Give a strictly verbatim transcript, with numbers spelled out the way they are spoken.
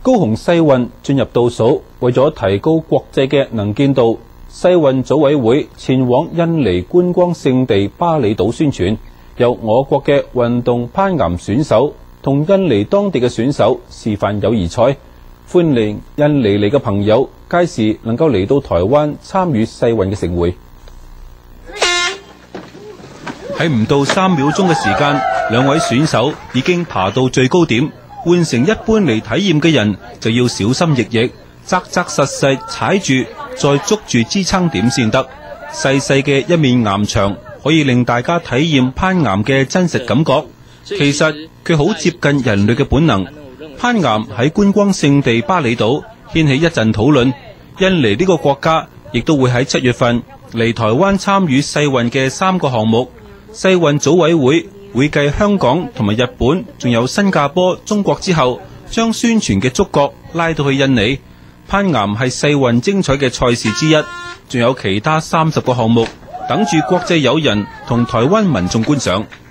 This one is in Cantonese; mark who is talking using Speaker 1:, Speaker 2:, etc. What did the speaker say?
Speaker 1: 高雄世運進入倒數，為咗提高國際嘅能見度，世運組委會前往印尼觀光勝地巴厘島宣傳，由我國嘅運動攀岩選手同印尼當地嘅選手示範友誼賽，歡迎印尼嚟嘅朋友屆時能夠嚟到台灣參與世運嘅盛會。喺唔到三秒鐘嘅時間，兩位選手已經爬到最高點。換成一般嚟體驗嘅人就要小心翼翼，扎扎實實踩住，再捉住支撐點先得。細細嘅一面岩牆可以令大家體驗攀岩嘅真實感覺。其實佢好接近人類嘅本能。攀岩喺觀光勝地巴厘島掀起一陣討論。印尼呢個國家亦都會喺七月份嚟台灣參與世運嘅三個項目。世運組委會會繼香港同埋日本，仲有新加坡、中國之後，將宣傳嘅觸角拉到去印尼。攀岩係世運精彩嘅賽事之一，仲有其他三十個項目等住國際友人同台灣民眾觀賞。